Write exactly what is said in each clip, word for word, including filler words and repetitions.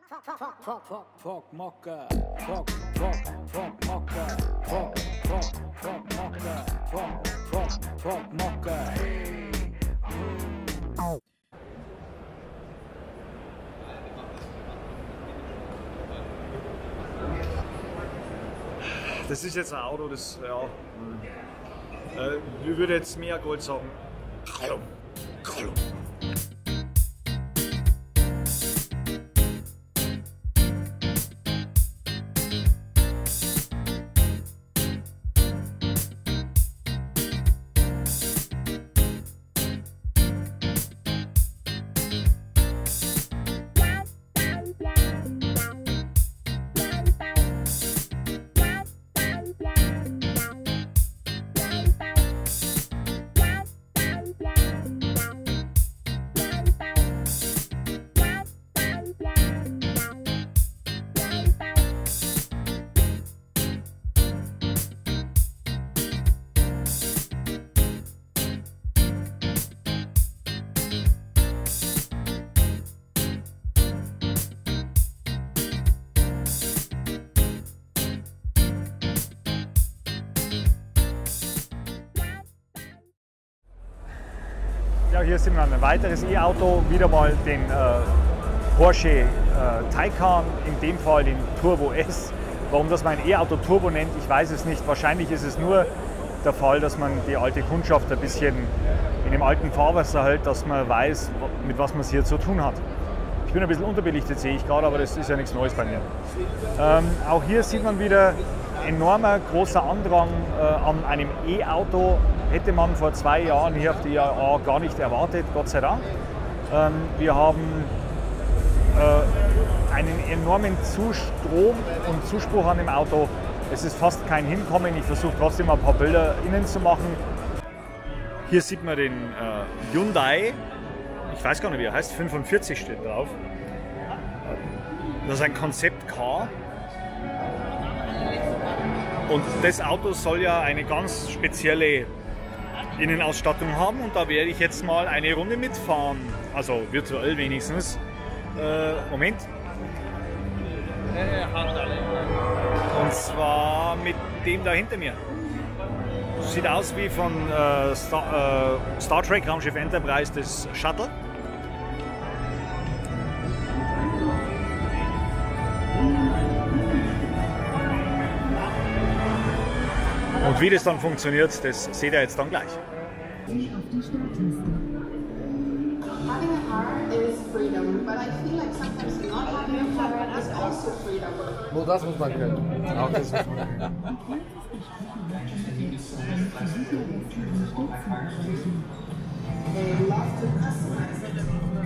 Fuck, fuck, fuck, fuck, fuck, Mocke. Fuck, fuck, fuck, Mocke. Fuck, fuck, fuck, Mocke. Fuck, fuck, fuck, Mocke. Hey. Au. Das ist jetzt ein Auto, das, ja, äh, ich würde jetzt mehr Gold sagen. Hallo, hallo. Ja, hier sind wir ein weiteres E-Auto, wieder mal den äh, Porsche äh, Taycan, in dem Fall den Turbo S. Warum das man ein E-Auto Turbo nennt, ich weiß es nicht. Wahrscheinlich ist es nur der Fall, dass man die alte Kundschaft ein bisschen in dem alten Fahrwasser hält, dass man weiß, mit was man es hier zu tun hat. Ich bin ein bisschen unterbelichtet, sehe ich gerade, aber das ist ja nichts Neues bei mir. Ähm, auch hier sieht man wieder enormer großer Andrang äh, an einem E-Auto. Hätte man vor zwei Jahren hier auf die I A A gar nicht erwartet, Gott sei Dank. Ähm, wir haben äh, einen enormen Zustrom und Zuspruch an dem Auto. Es ist fast kein Hinkommen. Ich versuche trotzdem ein paar Bilder innen zu machen. Hier sieht man den äh, Hyundai, ich weiß gar nicht wie er heißt, fünfundvierzig steht drauf. Das ist ein Konzept-Car. Und das Auto soll ja eine ganz spezielle Innenausstattung haben und da werde ich jetzt mal eine Runde mitfahren, also virtuell wenigstens. Äh, Moment. Und zwar mit dem da hinter mir. Sieht aus wie von äh, Star, äh, Star Trek Raumschiff Enterprise, das Shuttle. Und wie das dann funktioniert, das seht ihr jetzt dann gleich. Having a car is freedom, but I feel like sometimes not having a car is also freedom. Nur das muss man können. Auch das muss man können. They love to customize it.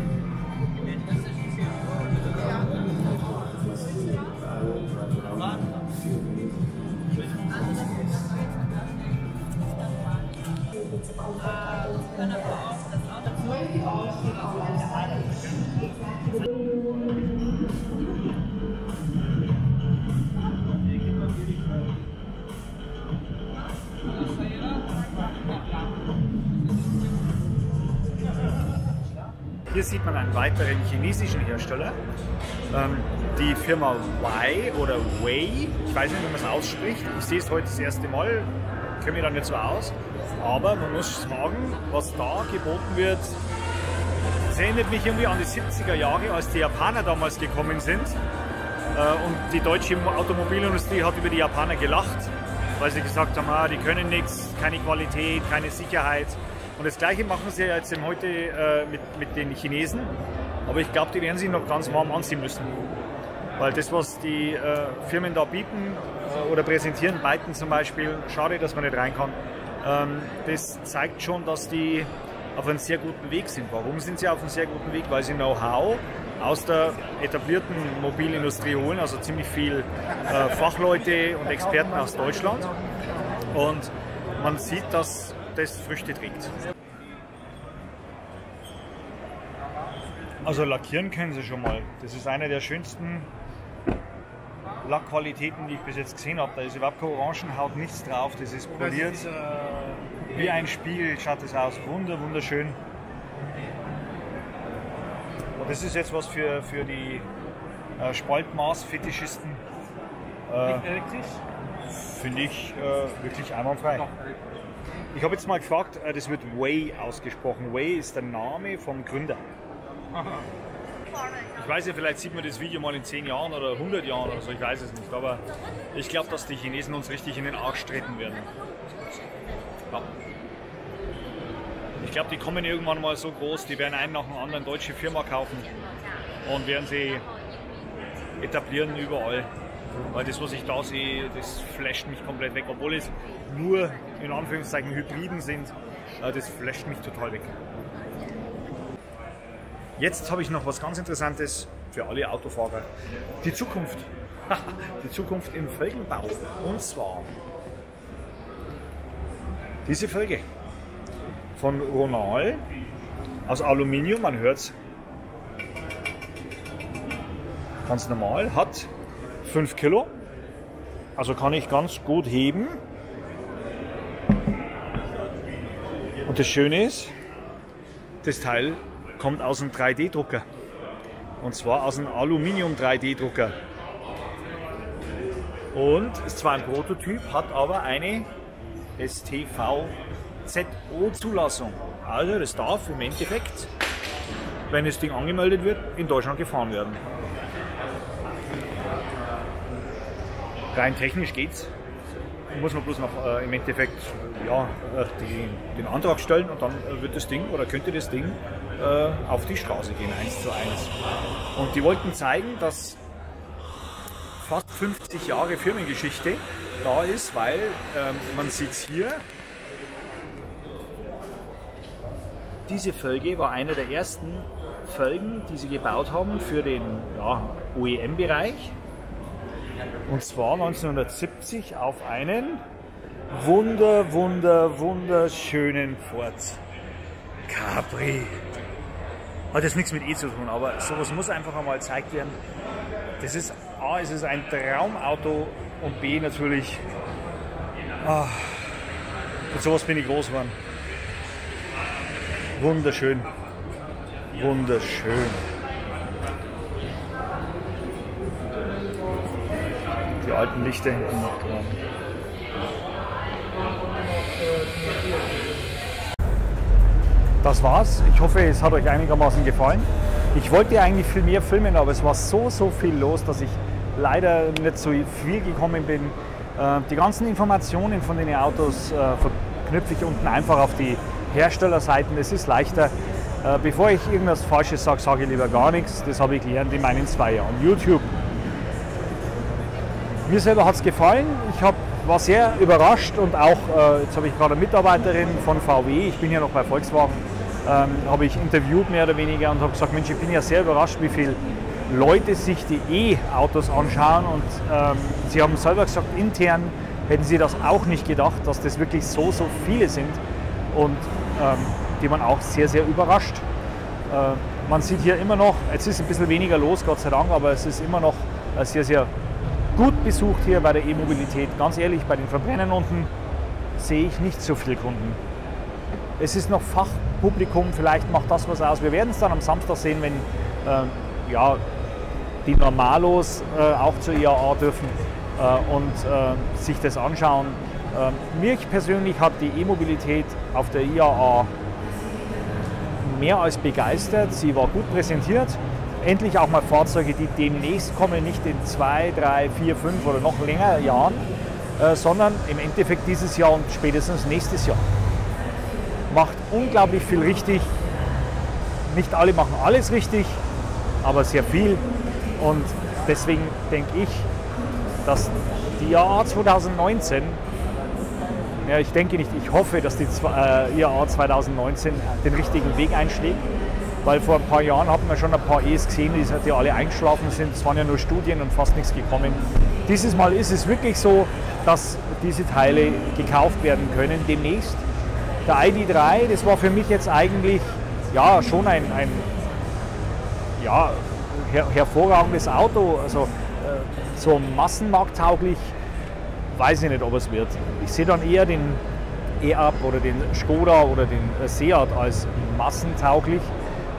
Hier sieht man einen weiteren chinesischen Hersteller, ähm, die Firma Y oder Wei, ich weiß nicht, wie man es ausspricht, ich sehe es heute das erste Mal, kenne mich da nicht so aus, aber man muss sagen, was da geboten wird, das erinnert mich irgendwie an die siebziger Jahre, als die Japaner damals gekommen sind äh, und die deutsche Automobilindustrie hat über die Japaner gelacht, weil sie gesagt haben, ah, die können nichts, keine Qualität, keine Sicherheit. Und das Gleiche machen sie jetzt eben heute äh, mit, mit den Chinesen, aber ich glaube, die werden sich noch ganz warm anziehen müssen. Weil das, was die äh, Firmen da bieten äh, oder präsentieren, Byton zum Beispiel, schade, dass man nicht rein kann, ähm, das zeigt schon, dass die auf einem sehr guten Weg sind. Warum sind sie auf einem sehr guten Weg? Weil sie Know-how aus der etablierten Mobilindustrie holen, also ziemlich viel äh, Fachleute und Experten aus Deutschland. Und man sieht, dass das Früchte trägt. Also lackieren können sie schon mal. Das ist eine der schönsten Lackqualitäten, die ich bis jetzt gesehen habe. Da ist überhaupt keine Orangenhaut, nichts drauf. Das ist poliert. Wie ein Spiegel schaut das aus. Wunder, wunderschön. Und das ist jetzt was für, für die äh, Spaltmaß-Fetischisten. Äh, Elektrisch? Finde ich äh, wirklich einwandfrei. Ich habe jetzt mal gefragt, äh, das wird Way ausgesprochen. Way ist der Name vom Gründer. Ich weiß ja, vielleicht sieht man das Video mal in zehn Jahren oder hundert Jahren oder so, ich weiß es nicht. Aber ich glaube, dass die Chinesen uns richtig in den Arsch treten werden. Ja. Ich glaube, die kommen irgendwann mal so groß, die werden einen nach dem anderen deutsche Firma kaufen und werden sie etablieren überall. Weil das, was ich da sehe, das flasht mich komplett weg. Obwohl es nur in Anführungszeichen Hybriden sind, das flasht mich total weg. Jetzt habe ich noch was ganz Interessantes für alle Autofahrer. Die Zukunft. Die Zukunft im Felgenbau. Und zwar diese Felge von Ronal aus Aluminium, man hört es ganz normal, hat fünf Kilo, also kann ich ganz gut heben. Und das Schöne ist, das Teil kommt aus einem drei D Drucker, und zwar aus einem Aluminium drei D Drucker. Und ist zwar ein Prototyp, hat aber eine S T V Z O-Zulassung. Also das darf im Endeffekt, wenn das Ding angemeldet wird, in Deutschland gefahren werden. Rein technisch geht's. Muss man bloß noch äh, im Endeffekt ja, äh, die, den Antrag stellen und dann äh, wird das Ding oder könnte das Ding äh, auf die Straße gehen, eins zu eins. Und die wollten zeigen, dass fast fünfzig Jahre Firmengeschichte da ist, weil ähm, man sieht hier, diese Felge war eine der ersten Felgen, die sie gebaut haben für den ja, O E M-Bereich. Und zwar neunzehnhundertsiebzig auf einen wunder, wunder, wunderschönen Ford Capri. Hat jetzt nichts mit E zu tun, aber sowas muss einfach einmal gezeigt werden. Das ist A, es ist ein Traumauto und B natürlich, ah, mit sowas bin ich groß geworden. Wunderschön, wunderschön. Die alten Lichter hinten noch dran. Das war's. Ich hoffe, es hat euch einigermaßen gefallen. Ich wollte eigentlich viel mehr filmen, aber es war so, so viel los, dass ich leider nicht so viel gekommen bin. Die ganzen Informationen von den Autos verknüpfe ich unten einfach auf die Herstellerseiten. Es ist leichter. Bevor ich irgendwas Falsches sage, sage ich lieber gar nichts. Das habe ich gelernt in meinen zwei Jahren YouTube. Mir selber hat es gefallen. Ich hab, war sehr überrascht und auch, äh, jetzt habe ich gerade eine Mitarbeiterin von V W, ich bin ja noch bei Volkswagen, ähm, habe ich interviewt mehr oder weniger und habe gesagt, Mensch, ich bin ja sehr überrascht, wie viele Leute sich die E-Autos anschauen und ähm, sie haben selber gesagt, intern hätten sie das auch nicht gedacht, dass das wirklich so, so viele sind und ähm, die man auch sehr, sehr überrascht. Äh, man sieht hier immer noch, jetzt ist ein bisschen weniger los, Gott sei Dank, aber es ist immer noch äh, sehr, sehr gut besucht hier bei der E-Mobilität. Ganz ehrlich, bei den Verbrennern unten sehe ich nicht so viele Kunden. Es ist noch Fachpublikum, vielleicht macht das was aus. Wir werden es dann am Samstag sehen, wenn äh, ja, die Normalos äh, auch zur I A A dürfen äh, und äh, sich das anschauen. Äh, mich persönlich hat die E-Mobilität auf der I A A mehr als begeistert. Sie war gut präsentiert. Endlich auch mal Fahrzeuge, die demnächst kommen, nicht in zwei, drei, vier, fünf oder noch länger Jahren, äh, sondern im Endeffekt dieses Jahr und spätestens nächstes Jahr. Macht unglaublich viel richtig. Nicht alle machen alles richtig, aber sehr viel. Und deswegen denke ich, dass die I A A zwanzig neunzehn, ja, ich denke nicht, ich hoffe, dass die äh, I A A zwanzig neunzehn den richtigen Weg einschlägt. Weil vor ein paar Jahren hatten wir schon ein paar E's gesehen, die ja alle eingeschlafen sind. Es waren ja nur Studien und fast nichts gekommen. Dieses Mal ist es wirklich so, dass diese Teile gekauft werden können demnächst. Der I D drei, das war für mich jetzt eigentlich ja, schon ein, ein ja, her hervorragendes Auto. Also äh, so massenmarkttauglich, weiß ich nicht, ob es wird. Ich sehe dann eher den E-Up oder den Skoda oder den Seat als massentauglich.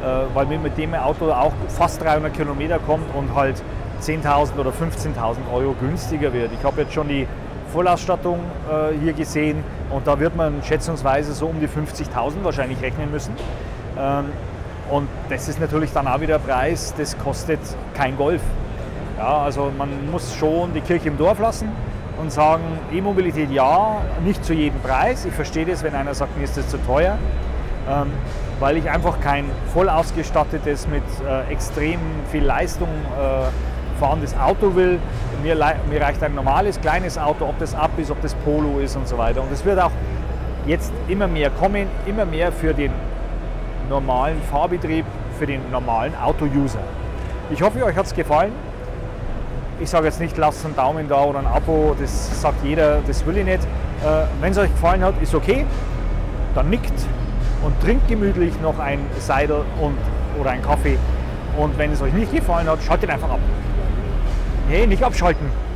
weil man mit dem Auto auch fast dreihundert Kilometer kommt und halt zehntausend oder fünfzehntausend Euro günstiger wird. Ich habe jetzt schon die Vollausstattung äh, hier gesehen und da wird man schätzungsweise so um die fünfzigtausend wahrscheinlich rechnen müssen. Ähm, und das ist natürlich dann auch wieder ein Preis, das kostet kein Golf. Ja, also man muss schon die Kirche im Dorf lassen und sagen, E-Mobilität ja, nicht zu jedem Preis. Ich verstehe das, wenn einer sagt, mir ist das zu teuer. Ähm, weil ich einfach kein voll ausgestattetes, mit äh, extrem viel Leistung äh, fahrendes Auto will. Mir, mir reicht ein normales, kleines Auto, ob das Up ist, ob das Polo ist und so weiter. Und es wird auch jetzt immer mehr kommen, immer mehr für den normalen Fahrbetrieb, für den normalen Auto-User. Ich hoffe, euch hat es gefallen. Ich sage jetzt nicht, lasst einen Daumen da oder ein Abo, das sagt jeder, das will ich nicht. Äh, wenn es euch gefallen hat, ist okay, dann nickt und trinkt gemütlich noch ein Seidel und, oder einen Kaffee. Und wenn es euch nicht gefallen hat, schaltet einfach ab. Nee, nicht abschalten.